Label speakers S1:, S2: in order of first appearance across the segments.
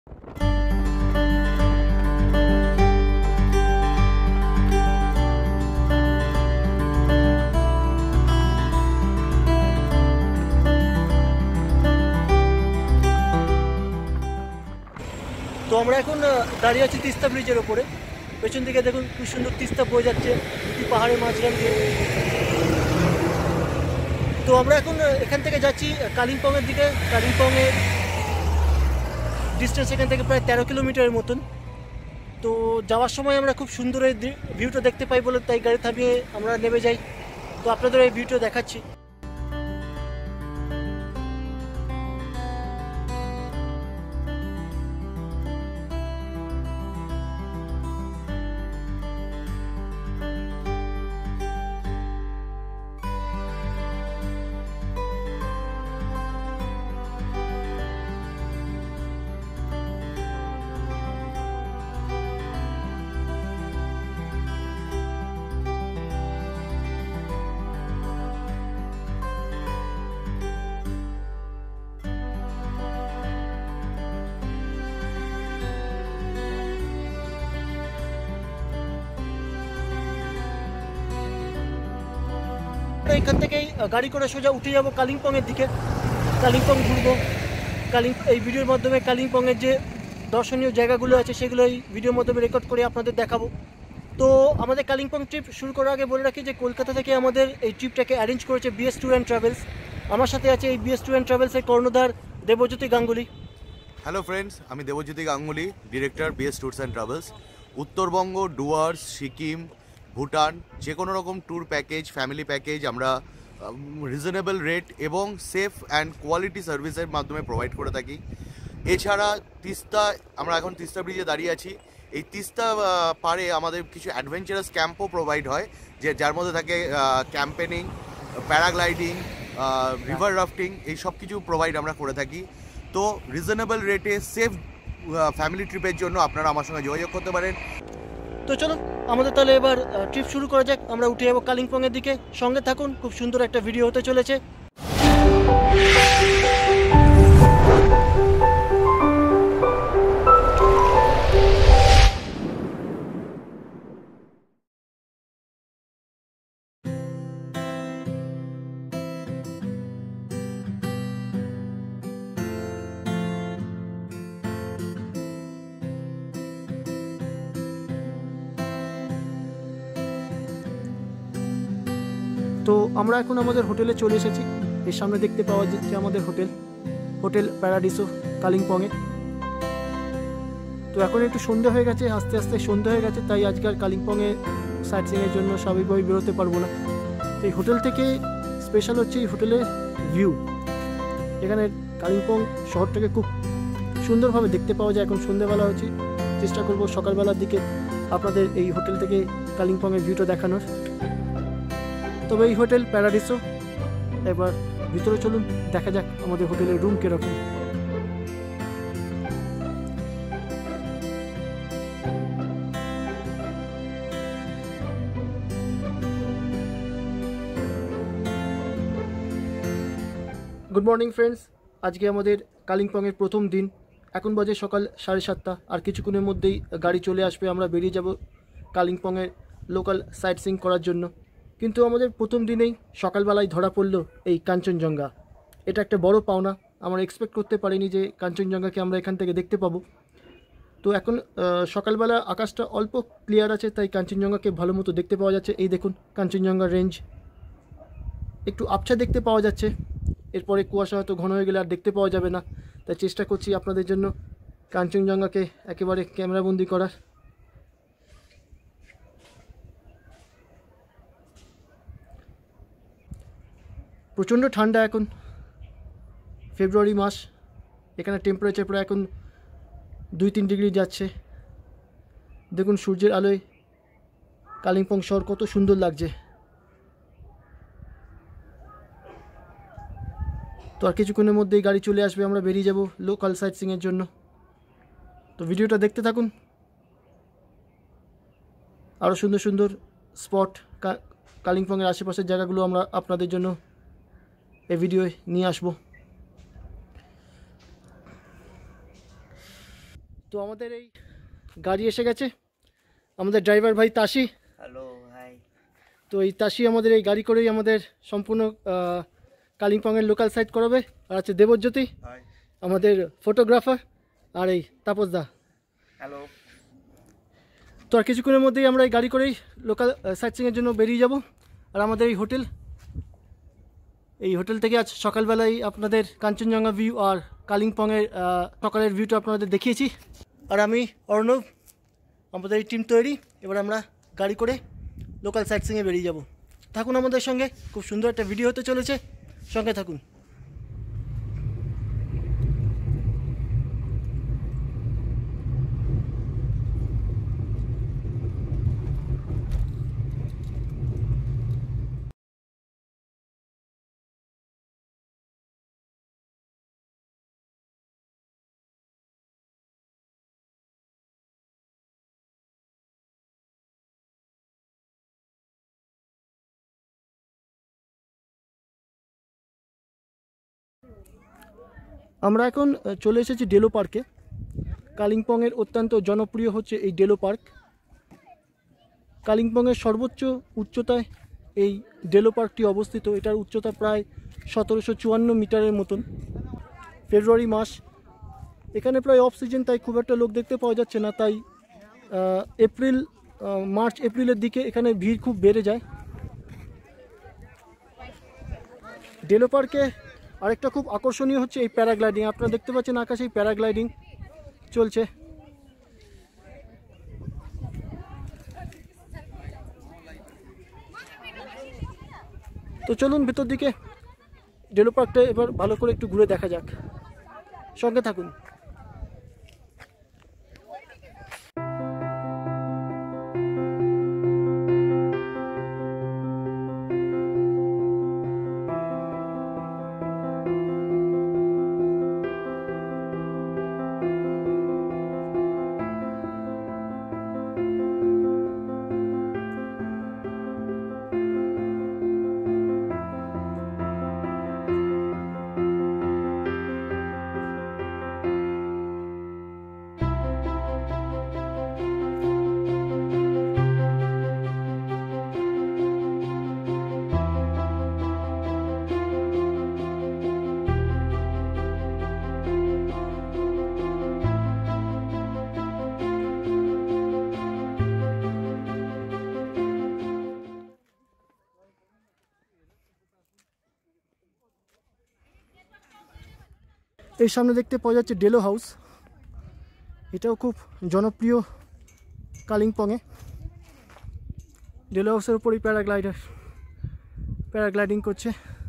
S1: তো আমরা এখন দাঁড়িয়ে আছি তিস্তা ব্রিজের ওপরে। পেছন দিকে দেখুন খুব সুন্দর তিস্তা বয়ে যাচ্ছে দুটি পাহাড়ের মাঝখান দিয়ে। তো আমরা এখন এখান থেকে যাচ্ছি কালিম্পংয়ের দিকে। কালিম্পংয়ের ডিস্টেন্স এখান থেকে প্রায় 13 কিলোমিটারের মতন। তো যাওয়ার সময় আমরা খুব সুন্দর এই ভিউটা দেখতে পাই বলে তাই গাড়ি থামিয়ে আমরা নেমে যাই। তো আপনাদের এই ভিউটা দেখাচ্ছি। এখান থেকেই গাড়ি করে সোজা উঠে যাব কালিম্পংয়ের দিকে। কালিম্পং ঘুরবো। এই ভিডিওর মাধ্যমে কালিম্পংয়ের যে দর্শনীয় জায়গাগুলো আছে সেগুলো এই ভিডিওর মাধ্যমে রেকর্ড করে আপনাদের দেখাবো। তো আমাদের কালিম্পং ট্রিপ শুরু করার আগে বলে রাখি যে কলকাতা থেকে আমাদের এই ট্রিপটাকে অ্যারেঞ্জ করেছে বিএস ট্যুর অ্যান্ড ট্রাভেলস। আমার সাথে আছে এই বিএস ট্যুর অ্যান্ড ট্রাভেলসের কর্ণধার দেবজ্যোতি গাঙ্গুলি।
S2: হ্যালো ফ্রেন্ডস, আমি Debjyoti Ganguly, director BS tours and travels. Uttarbanga, Dooars, Sikkim, Bhutan যে কোনো রকম ট্যুর প্যাকেজ, ফ্যামিলি প্যাকেজ আমরা রিজনেবল রেট এবং সেফ অ্যান্ড কোয়ালিটি সার্ভিসের মাধ্যমে প্রোভাইড করে থাকি। এছাড়া তিস্তা, আমরা এখন তিস্তা ব্রিজে দাঁড়িয়ে আছি। এই তিস্তা পাড়ে আমাদের কিছু অ্যাডভেঞ্চারাস ক্যাম্পও প্রোভাইড হয়, যার মধ্যে থাকে ক্যাম্পেনিং, প্যারাগ্লাইডিং, রিভার রাফটিং, এই সব কিছু প্রোভাইড আমরা করে থাকি। তো রিজনেবল রেটে সেফ ফ্যামিলি ট্রিপের জন্য আপনারা আমার সঙ্গে যোগাযোগ করতে পারেন।
S1: তো চলো আমাদের তাহলে এবার ট্রিপ শুরু করা যাক। আমরা উঠে যাবো কালিম্পংয়ের দিকে। সঙ্গে থাকুন, খুব সুন্দর একটা ভিডিও হতে চলেছে। তো আমরা এখন আমাদের হোটেলে চলে এসেছি। এর সামনে দেখতে পাওয়া যাচ্ছে আমাদের হোটেল প্যারাডিসো কালিম্পংয়ে। তো এখন একটু সন্ধ্যা হয়ে গেছে, আস্তে আস্তে সন্ধ্যা হয়ে গেছে, তাই আজকাল কালিম্পংয়ে সাইট সিইংয়ের জন্য স্বাভাবিকভাবে বেরোতে পারবো না। তো এই হোটেল থেকে স্পেশাল হচ্ছে এই হোটেলের ভিউ। এখানে কালিম্পং শহরটাকে খুব সুন্দরভাবে দেখতে পাওয়া যায়। এখন সন্ধ্যাবেলা হচ্ছে, চেষ্টা করব সকালবেলার দিকে আপনাদের এই হোটেল থেকে কালিম্পংয়ের ভিউটা দেখানোর। তবে এই হোটেল প্যারাডিসো। এবার ভিতরে চলুন, দেখা যাক আমাদের হোটেলের রুম কিরকম। গুড মর্নিং ফ্রেন্ডস, আজকে আমাদের কালিম্পংয়ের প্রথম দিন। এখন বাজে সকাল 7:30। আর কিছুক্ষণের মধ্যেই গাড়ি চলে আসবে, আমরা বেরিয়ে যাব কালিম্পংয়ের লোকাল সাইট সিইং করার জন্য। কিন্তু আমাদের প্রথম দিনেই সকালবেলায় ধরা পড়লো এই কাঞ্চনজঙ্ঘা। এটা একটা বড় পাওনা। আমরা এক্সপেক্ট করতে পারিনি যে কাঞ্চনজঙ্ঘাকে আমরা এখান থেকে দেখতে পাবো। তো এখন সকালবেলা আকাশটা অল্প ক্লিয়ার আছে, তাই কাঞ্চনজঙ্ঘাকে ভালো মতো দেখতে পাওয়া যাচ্ছে। এই দেখুন কাঞ্চনজঙ্ঘা রেঞ্জ একটু আবছা দেখতে পাওয়া যাচ্ছে। এরপরে কুয়াশা হয়তো ঘন হয়ে গেলে আর দেখতে পাওয়া যাবে না, তাই চেষ্টা করছি আপনাদের জন্য কাঞ্চনজঙ্ঘাকে একেবারে ক্যামেরাবন্দি করার। প্রচণ্ড ঠান্ডা এখন, ফেব্রুয়ারি মাস। এখানে টেম্পারেচার প্রায় এখন 2-3 ডিগ্রি যাচ্ছে। দেখুন সূর্যের আলোয় কালিম্পং শহর কত সুন্দর লাগছে। তো আর কিছুক্ষণের মধ্যেই গাড়ি চলে আসবে, আমরা বেরিয়ে যাব লোকাল সাইট সিইংয়ের জন্য। তো ভিডিওটা দেখতে থাকুন। আরও সুন্দর সুন্দর স্পট কালিম্পংয়ের আশেপাশের জায়গাগুলো আমরা আপনাদের জন্য এই ভিডিওয় নিয়ে আসব। তো আমাদের এই গাড়ি এসে গেছে, আমাদের ড্রাইভার ভাই তাসি।
S3: Hello, high.
S1: তো এই তাসি আমাদের এই গাড়ি করেই আমাদের সম্পূর্ণ কালিম্পংয়ের লোকাল সাইট করাবে। আর আছে দেবজ্যোতি আমাদের ফটোগ্রাফার, আর এই তাপসদা।
S3: হ্যালো।
S1: তো আর কিছুক্ষণের মধ্যেই আমরা এই গাড়ি করেই লোকাল সাইট সিংয়ের জন্য বেরিয়ে যাব। আর আমাদের এই হোটেল থেকে আজ সকালবেলায় আপনাদের কাঞ্চনজঙ্ঘা ভিউ আর কালিম্পংয়ের সকালের ভিউটা আপনাদের দেখিয়েছি। আর আমি অর্ণব, আমাদের এই টিম তৈরি। এবার আমরা গাড়ি করে লোকাল সাইট সিংয়ে বেরিয়ে যাব। থাকুন আমাদের সঙ্গে, খুব সুন্দর একটা ভিডিও হতে চলেছে, সঙ্গে থাকুন। আমরা এখন চলে এসেছি ডেলো পার্কে। কালিম্পংয়ের অত্যন্ত জনপ্রিয় হচ্ছে এই ডেলো পার্ক। কালিম্পংয়ের সর্বোচ্চ উচ্চতায় এই ডেলো পার্কটি অবস্থিত। এটার উচ্চতা প্রায় 1754 মিটারের মতন। ফেব্রুয়ারি মাস, এখানে প্রায় অফ সিজন, তাই খুব একটা লোক দেখতে পাওয়া যাচ্ছে না। তাই মার্চ এপ্রিলের দিকে এখানে ভিড় খুব বেড়ে যায়। ডেলো পার্কে আরেকটা খুব আকর্ষণীয় হচ্ছে এই প্যারাগ্লাইডিং। আপনারা দেখতে পাচ্ছেন আকাশে এই প্যারাগ্লাইডিং চলছে। তো চলুন ভেতর দিকে ডেলো পার্কটা এবার ভালো করে একটু ঘুরে দেখা যাক, সঙ্গে থাকুন। এই সামনে দেখতে পাওয়া যাচ্ছে ডেলো হাউস। এটাও খুব জনপ্রিয় কালিম্পংয়ে। ডেলো হাউসের উপরই প্যারাগ্লাইডিং করছে।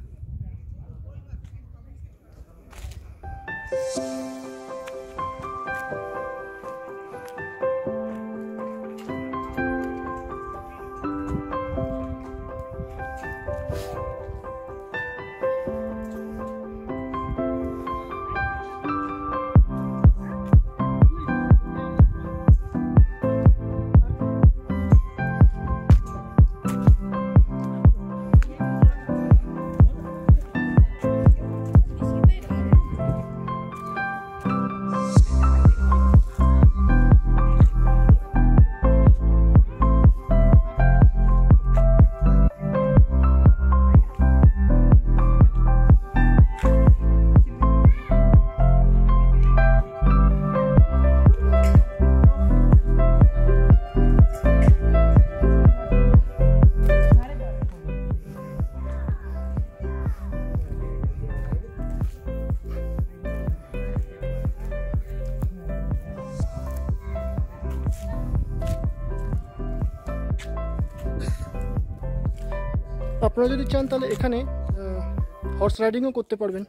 S1: আপনারা যদি চান তাহলে এখানে হর্স রাইডিংও করতে পারবেন।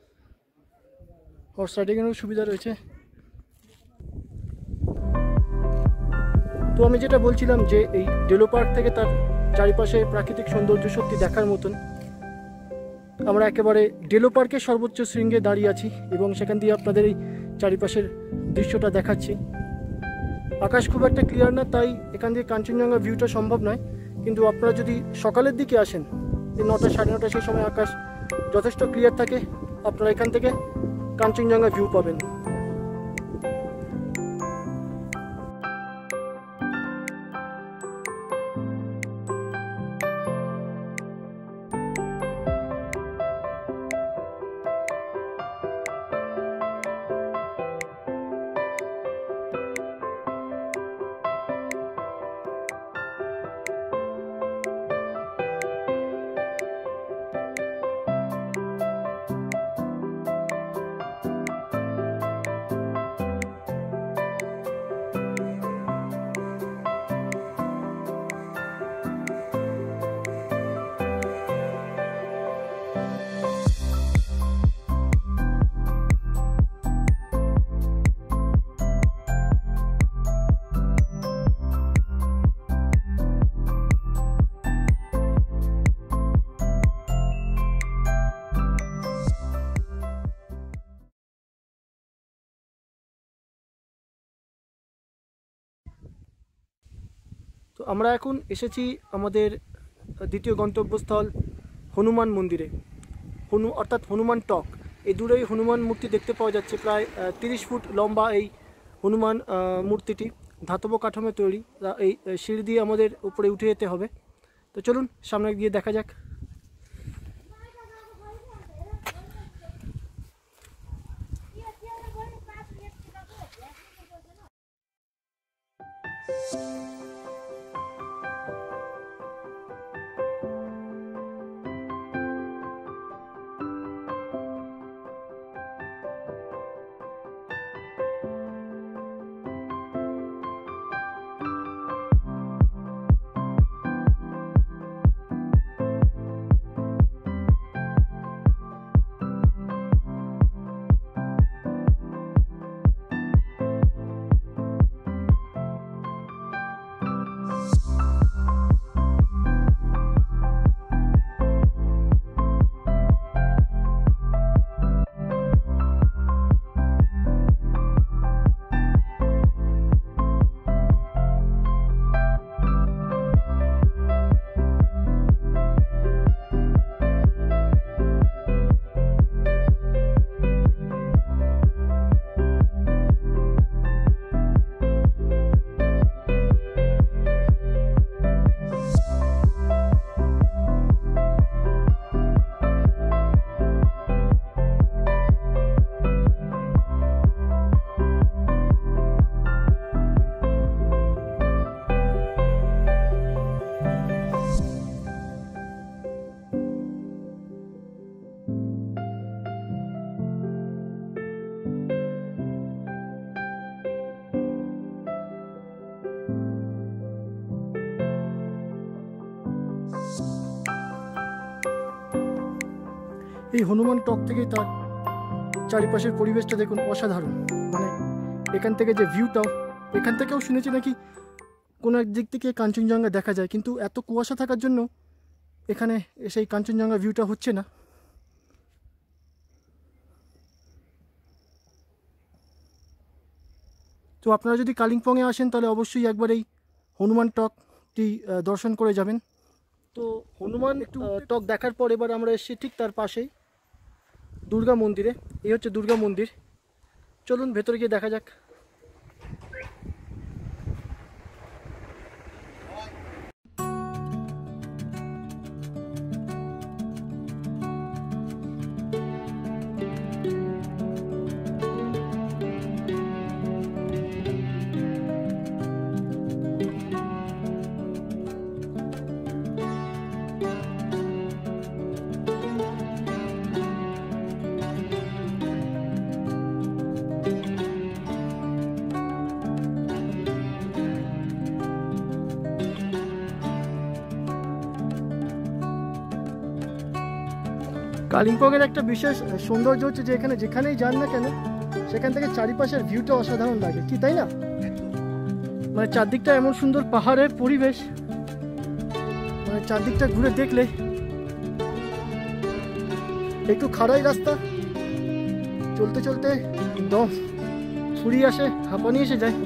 S1: হর্স রাইডিংয়েরও সুবিধা রয়েছে। তো আমি যেটা বলছিলাম যে এই ডেলো পার্ক থেকে তার চারিপাশে প্রাকৃতিক সৌন্দর্য সত্যি দেখার মতন। আমরা একেবারে ডেলো পার্কের সর্বোচ্চ শৃঙ্গে দাঁড়িয়ে আছি এবং সেখান দিয়ে আপনাদের এই চারিপাশের দৃশ্যটা দেখাচ্ছি। আকাশ খুব একটা ক্লিয়ার না, তাই এখান দিয়ে কাঞ্চনজঙ্ঘা ভিউটা সম্ভব নয়। কিন্তু আপনারা যদি সকালের দিকে আসেন, এই 9টা সাড়ে 9টা, সেই সময় আকাশ যথেষ্ট ক্লিয়ার থাকে, আপনারা এখান থেকে কাঞ্চনজঙ্ঘা ভিউ পাবেন। তো আমরা এখন এসেছি আমাদের দ্বিতীয় গন্তব্যস্থল হনুমান মন্দিরে, অর্থাৎ হনুমান টক। এই দূরেই হনুমান মূর্তি দেখতে পাওয়া যাচ্ছে, প্রায় 30 ফুট লম্বা এই হনুমান মূর্তিটি, ধাতব কাঠামো তৈরি। এই সিঁড়ি দিয়ে আমাদের উপরে উঠে যেতে হবে। তো চলুন সামনে গিয়ে দেখা যাক। এই হনুমান টক থেকেই তার চারিপাশের পরিবেশটা দেখুন, অসাধারণ। মানে এখান থেকে যে ভিউটাও, এখান থেকেও শুনেছি নাকি কোনো এক দিক থেকে কাঞ্চনজঙ্ঘা দেখা যায়, কিন্তু এত কুয়াশা থাকার জন্য এখানে সেই কাঞ্চনজঙ্ঘা ভিউটা হচ্ছে না। তো আপনারা যদি কালিম্পংয়ে আসেন তাহলে অবশ্যই একবার এই হনুমান টকটি দর্শন করে যাবেন। তো হনুমান টক দেখার পর এবার আমরা এসেছি ঠিক তার পাশেই দুর্গা মন্দিরে। এই হচ্ছে দুর্গা মন্দির। চলুন ভেতরে গিয়ে দেখা যাক। কালিম্পংয়ের একটা বিশেষ সৌন্দর্য হচ্ছে যে এখানে যেখানেই যান না কেন সেখান থেকে চারিপাশের ভিউটা অসাধারণ লাগে, কি তাই না? মানে চারদিকটা এমন সুন্দর পাহাড়ের পরিবেশ, মানে চারদিকটা ঘুরে দেখলে একটু খাড়াই রাস্তা, চলতে চলতে দম ফুরিয়ে আসে, হাঁপানি এসে যায়।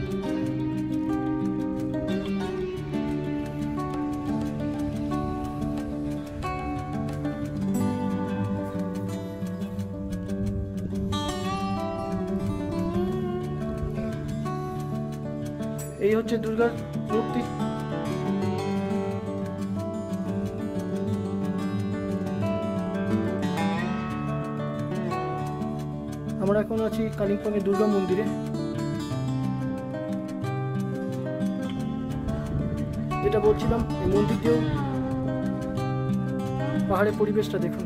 S1: এই হচ্ছে দুর্গার মূর্তি। আমরা এখন আছি কালিম্পংয়ের দুর্গা মন্দিরে। যেটা বলছিলাম, এই মন্দির দিয়েও পাহাড়ের পরিবেশটা দেখুন,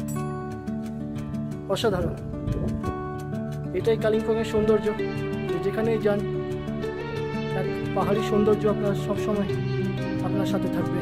S1: অসাধারণ। এটাই কালিম্পংয়ের সৌন্দর্য, যেখানেই যান এক পাহাড়ি সৌন্দর্য আপনার সবসময় আপনার সাথে থাকবে।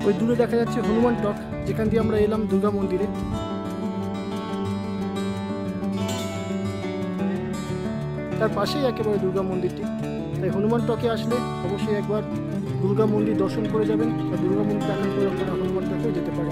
S1: ওই দূরে দেখা যাচ্ছে হনুমান টক, যেখান দিয়ে আমরা এলাম দুর্গা মন্দিরে। তার পাশেই একেবারে দুর্গা মন্দিরটি। তাই হনুমান টকে আসলে অবশ্যই একবার দুর্গা মন্দির দর্শন করে যাবেন, বা দুর্গা মন্দির দেখার পর আপনারা হনুমান টকেও যেতে পারেন।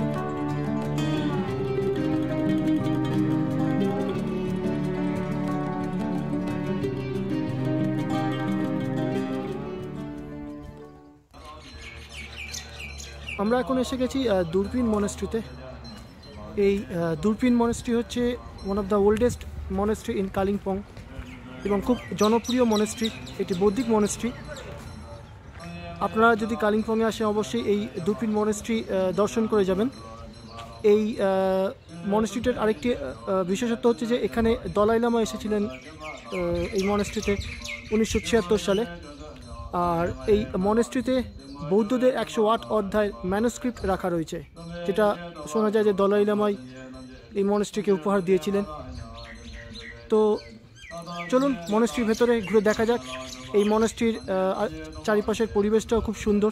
S1: আমরা এখন এসে গেছি দূরপিন মনেস্ট্রিতে। এই দূরপিন মনেস্ট্রি হচ্ছে one of the oldest monastery in Kalimpong এবং খুব জনপ্রিয় মনেস্ট্রি। এটি বৌদ্ধিক মনেস্ট্রি। আপনারা যদি কালিম্পংয়ে আসেন অবশ্যই এই দূরপিন মনেস্ট্রি দর্শন করে যাবেন। এই মনেস্ট্রিটার আরেকটি বিশেষত্ব হচ্ছে যে এখানে দলাই লামা এসেছিলেন এই মনেস্ট্রিতে 1976 সালে। আর এই মনেস্ট্রিতে বৌদ্ধদের 108 অধ্যায়ের ম্যানুস্ক্রিপ্ট রাখা রয়েছে, যেটা শোনা যায় যে দলাই লামাই এই মনেস্ট্রিকে উপহার দিয়েছিলেন। তো চলুন মনেস্ট্রির ভেতরে ঘুরে দেখা যাক। এই মনেস্ট্রির চারিপাশের পরিবেশটাও খুব সুন্দর।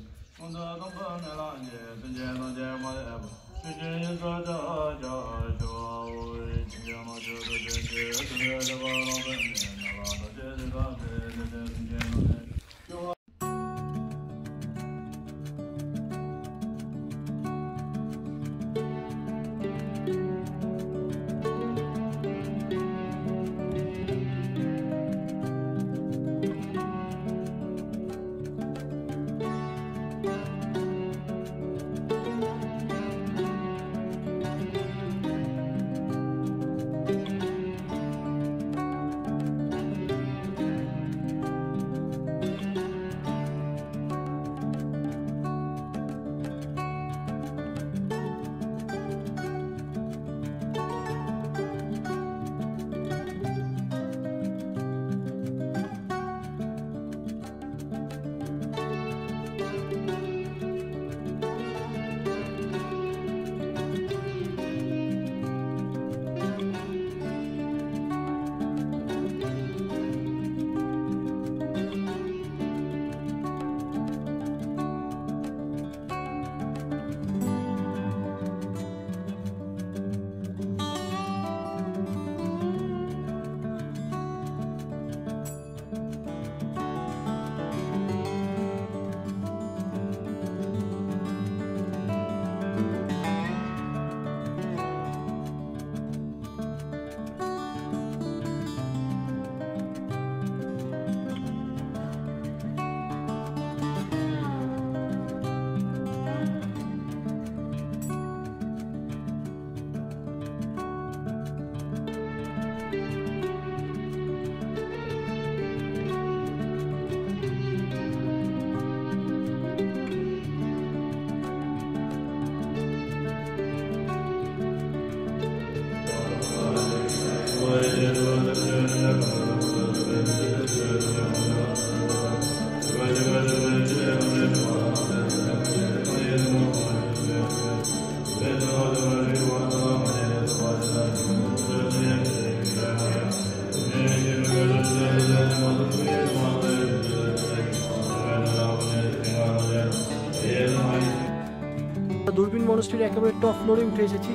S1: দূরবীন মনস্ট্রির একেবারে টপ ফ্লোরে উঠে এসেছি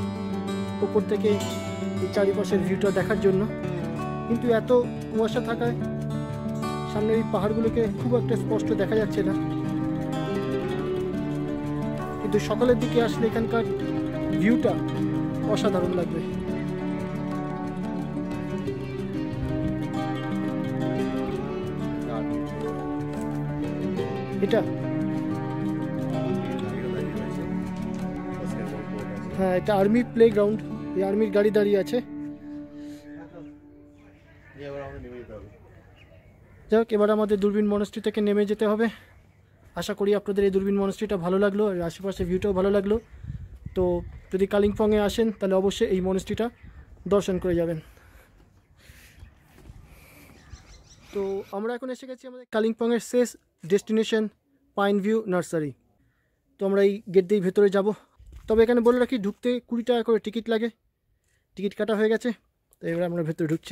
S1: উপর থেকে এই চারিপাশের ভিউটা দেখার জন্য, কিন্তু এত কুয়াশা থাকায় সামনের এই পাহাড়গুলোকে খুব একটা স্পষ্ট দেখা যাচ্ছে না। কিন্তু সকালের দিকে আসলে এখানকার ভিউটা অসাধারণ লাগবে। এটা হ্যাঁ, এটা আর্মি প্লে গ্রাউন্ড। এই আর্মির গাড়ি দাঁড়িয়ে আছে। যাই হোক, এবার আমাদের দূরবীন মনস্ট্রি থেকে নেমে যেতে হবে। আশা করি আপনাদের এই দূরবীন মনস্ট্রিটা ভালো লাগলো আর আশেপাশে ভিউটাও ভালো লাগলো। তো যদি কালিম্পংয়ে আসেন তাহলে অবশ্যই এই মনস্ট্রিটা দর্শন করে যাবেন। তো আমরা এখন এসে গেছি আমাদের কালিম্পংয়ের শেষ ডেস্টিনেশন পাইন ভিউ নার্সারি। তো আমরা এই গেট দিয়ে ভেতরে যাব। তবে এখানে বলে রাখি, ঢুকতে 20 টাকা করে টিকিট লাগে। টিকিট কাটা হয়ে গেছে, তো এবার আমরা ভেতরে ঢুকছি।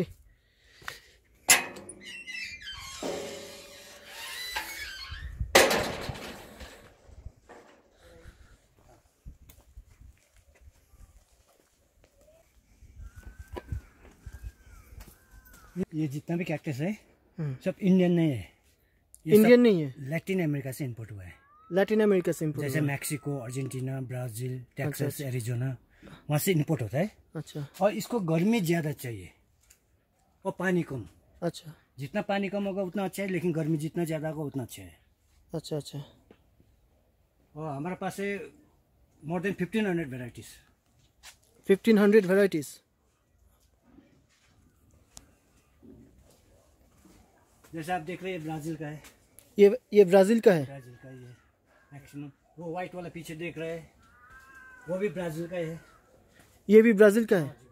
S4: ये जितना भी कैक्टस है सब इंडियन नहीं है।
S1: इंडियन नहीं है,
S4: लैटिन अमेरिका से इंपोर्ट हुआ है।
S1: लैटिन अमेरिका से इंपोर्ट,
S4: जैसे Mexico, Argentina, Brazil, Texas, Arizona, वहाँ से इंपोर्ट होता है।
S1: अच्छा।
S4: और इसको गर्मी ज़्यादा चाहिए और पानी कम।
S1: अच्छा,
S4: जितना पानी कम होगा उतना अच्छा है, लेकिन गर्मी जितना ज़्यादा होगा उतना अच्छा है।
S1: अच्छा अच्छा।
S4: और हमारे पास है मोर देन 1500 वेराइटीज़।
S1: 1500 वेराइटीज़।
S4: जैसे आप देख रहे हैं ब्राज़ील का है,
S1: ये ब्राज़ील का है।
S4: ब्राज़ील का ये मैक्सिमम। वो वाइट वाला पीछे देख रहे हैं वो भी ब्राज़ील का है।
S1: ये भी ब्राज़ील का है।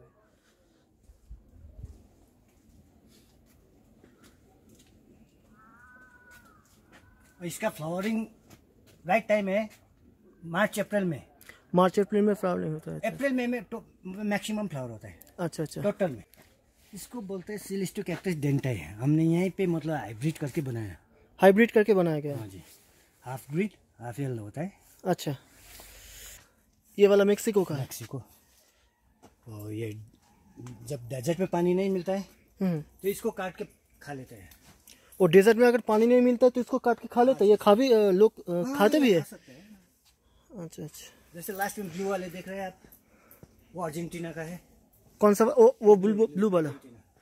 S4: इसका फ्लावरिंग राइट टाइम है मार्च अप्रैल में।
S1: मार्च अप्रैल में फ्लावरिंग होता है।
S4: अप्रैल में तो मैक्सिमम फ्लावर होता है।
S1: अच्छा अच्छा।
S4: टोटल में इसको बोलते हैं सिलिस्टो कैक्टस डेंटाई है। हमने यहीं पे मतलब हाइब्रिड करके बनाया।
S1: हाइब्रिड करके बनाया गया।
S4: हाँ जी, हाफ ग्रीन हाफ येलो होता है।
S1: अच्छा, ये वाला मेक्सिको का है।
S4: मेक्सिको। और ये जब डेजर्ट में पानी नहीं मिलता है तो इसको काट के खा लेते हैं।
S1: और डेजर्ट में अगर पानी नहीं मिलता है तो इसको काट के खा लेते हैं। ये खा भी लोग खाते भी है। अच्छा अच्छा।
S4: जैसे लास्ट में ब्लू वाले देख रहे हैं आप, वो अर्जेंटीना का है।
S1: कौन सा? वो ब्लू वाला,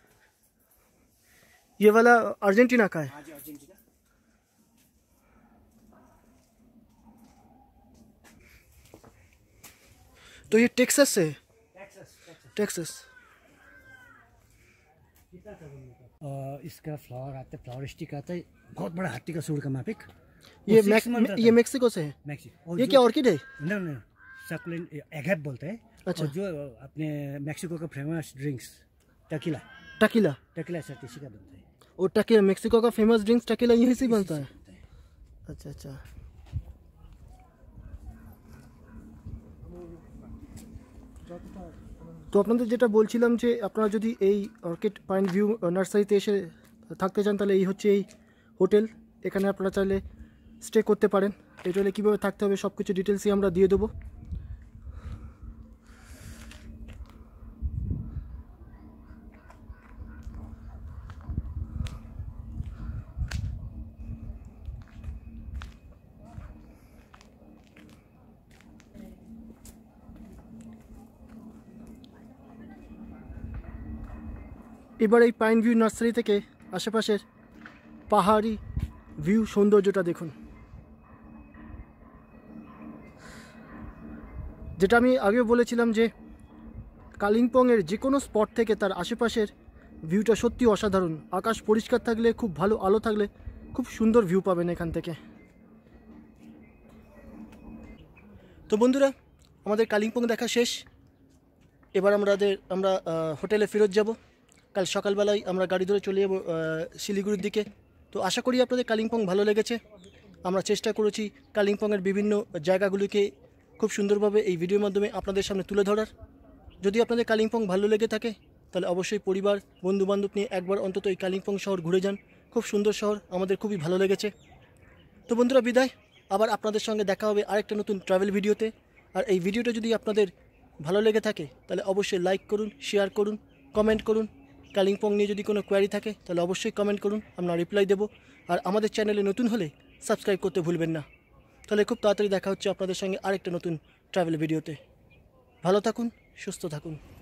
S1: ये वाला अर्जेंटीना का है।
S4: हाँ जी, अर्जेंटीना।
S1: तो ये टेक्सास से है। टेक्सास।
S4: इसका फ्लावर आता है, फ्लावर स्टिक आता है, बहुत बड़ा हाथी का सूंड का मापिक।
S1: ये मेक्सिको से है।
S4: मेक्सिको।
S1: ये क्या ऑर्किड है?
S4: नहीं, सक्लेंट एगेप बोलते हैं।
S1: अच्छा।
S4: और जो अपने मेक्सिको का फेमस ड्रिंक्स टकीला सर इसी का बनता है।
S1: और टकीला, मेक्सिको का फेमस ड्रिंक्स टकीला यहीं से बनता है। अच्छा अच्छा। তো আপনাদের যেটা বলছিলাম যে আপনারা যদি এই অর্কিড পাইন ভিউ নার্সারিতে এসে থাকতে চান তাহলে এই হচ্ছে এই হোটেল। এখানে আপনারা চাইলে স্টে করতে পারেন। এই হোটেলে কীভাবে থাকতে হবে সব কিছু ডিটেলসই আমরা দিয়ে দেবো। এবার এই পাইন ভিউ নার্সারি থেকে আশেপাশের পাহাড়ি ভিউ সৌন্দর্যটা দেখুন। যেটা আমি আগেও বলেছিলাম যে কালিম্পংয়ের যে কোনো স্পট থেকে তার আশেপাশের ভিউটা সত্যি অসাধারণ। আকাশ পরিষ্কার থাকলে, খুব ভালো আলো থাকলে খুব সুন্দর ভিউ পাবেন এখান থেকে। তো বন্ধুরা, আমাদের কালিম্পং দেখা শেষ। এবার আমরা হোটেলে ফেরত যাব। কাল সকালবেলায় আমরা গাড়ি ধরে চলে যাব শিলিগুড়ির দিকে। তো আশা করি আপনাদের কালিম্পং ভালো লেগেছে। আমরা চেষ্টা করেছি কালিম্পংয়ের বিভিন্ন জায়গাগুলিকে খুব সুন্দরভাবে এই ভিডিওর মাধ্যমে আপনাদের সামনে তুলে ধরার। যদি আপনাদের কালিম্পং ভালো লেগে থাকে তাহলে অবশ্যই পরিবার বন্ধুবান্ধব নিয়ে একবার অন্তত এই কালিম্পং শহর ঘুরে যান। খুব সুন্দর শহর, আমাদের খুবই ভালো লেগেছে। তো বন্ধুরা বিদায়, আবার আপনাদের সঙ্গে দেখা হবে আরেকটা নতুন ট্রাভেল ভিডিওতে। আর এই ভিডিওটা যদি আপনাদের ভালো লেগে থাকে তাহলে অবশ্যই লাইক করুন, শেয়ার করুন, কমেন্ট করুন। কালিম্পং নিয়ে যদি কোনো কোয়ারি থাকে তাহলে অবশ্যই কমেন্ট করুন, আমরা রিপ্লাই দেবো। আর আমাদের চ্যানেলে নতুন হলে সাবস্ক্রাইব করতে ভুলবেন না। তাহলে খুব তাড়াতাড়ি দেখা হচ্ছে আপনাদের সঙ্গে আরেকটা নতুন ট্রাভেল ভিডিওতে। ভালো থাকুন, সুস্থ থাকুন।